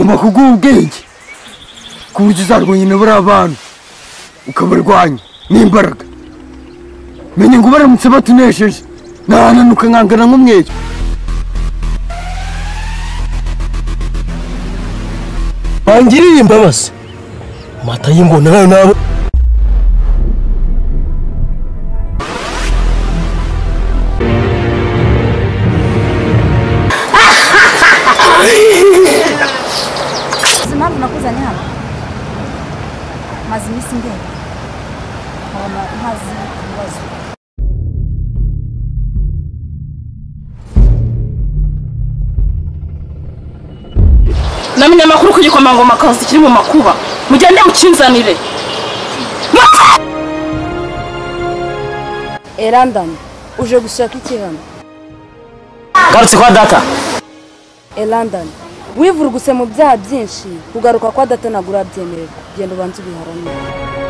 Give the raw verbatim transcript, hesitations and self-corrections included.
ngomba kuguha ubwenge ku buryo uzarwanya nabura abantu ukabarwanya n'imbaraga. Menye ngo baramutse batunesheje nahananuka nkangana nk'umweyo. Bangiriye imbabazi mata y'ingona nayo nabo Buzima nakuzanye hano mazi imisi ngenda nkabona ntazi ibibazo. Namenye amakuru ku gikomangoma kazi kiri mu makuba mugende mukinzanire. Elandani uje gushaka iki hano? garutse kwa data. Elandani wivuruguse mu byaha byinshi kugaruka kwa data nagura byemererwa. Genda ubanze ubiharanire.